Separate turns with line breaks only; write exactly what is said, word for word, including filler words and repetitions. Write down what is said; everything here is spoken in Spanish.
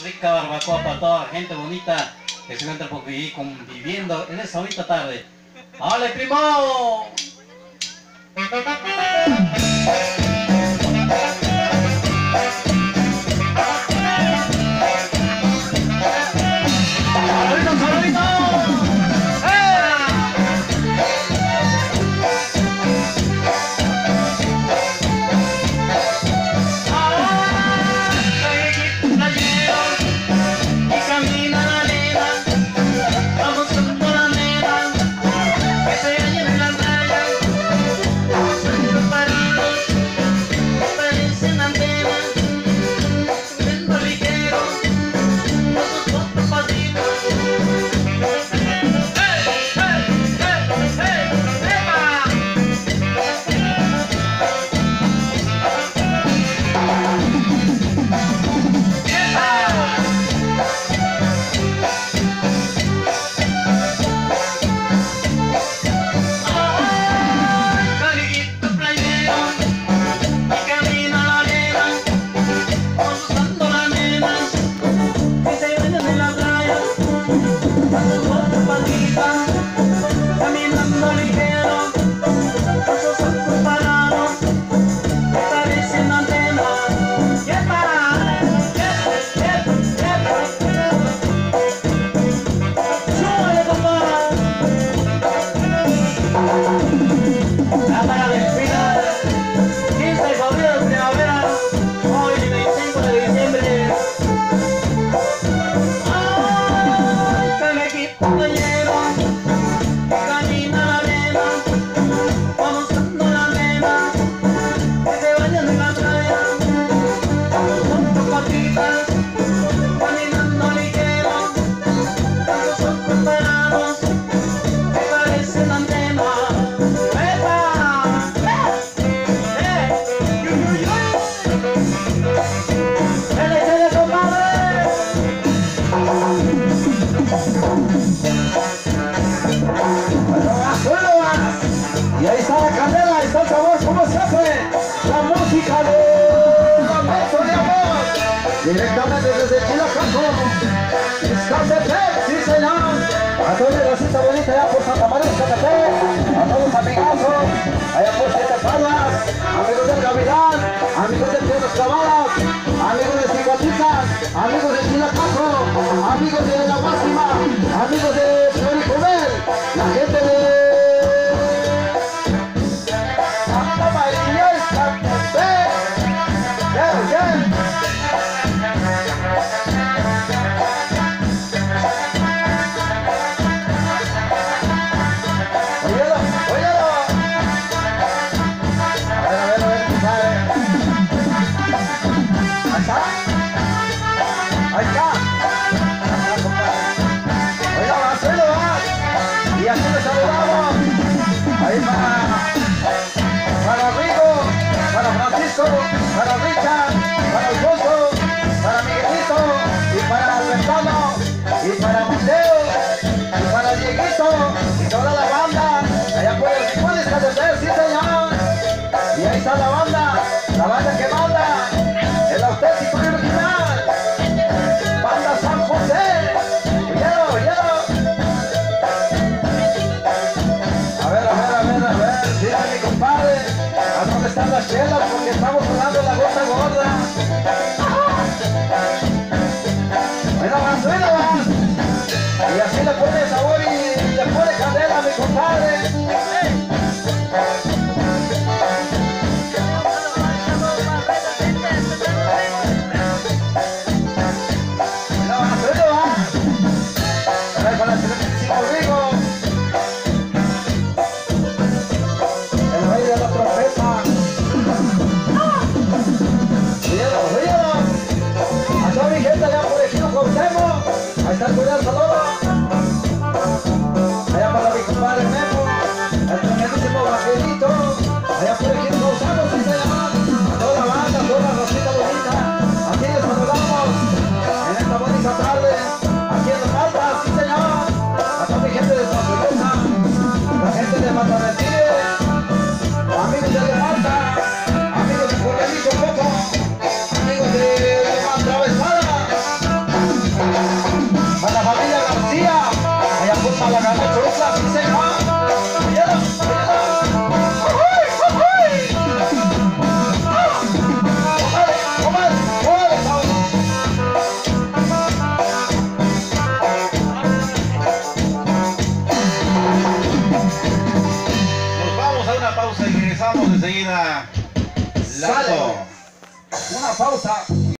rica barbacoa para toda la gente bonita que se encuentra por vivir conviviendo en esta bonita tarde. ¡Ale, primo!
Y ahí está la candela, ahí está el sabor, como siempre, la música de Lamento de Amor, directamente desde Chilacaco, Escazepec, sí señor, a toda la cita bonita allá por Santa María de Zacatepec, a todos los amigazos, allá por Siete Palmas, amigos del Gavilán, amigos de Piedras Clavadas, amigos de Ciguaticas, amigos de Chilacaco, amigos de La Máxima, amigos de Floricubel, la gente de para Richard, para Alfonso, para Miguelito, y para Albertano, y para Mateo, y para Dieguito, y toda la banda, allá por los iguales Cateter, sí señor, y ahí está la banda, la banda que manda, el auténtico y original, banda San José, oyeron, oyeron, a ver, a ver, a ver, a ver, mira mi compadre, ¿a dónde están las chelas? Porque estamos hablando de la gota gorda. Mira más, mira más.
enseguida,
Sale.
Lazo.
Una pausa.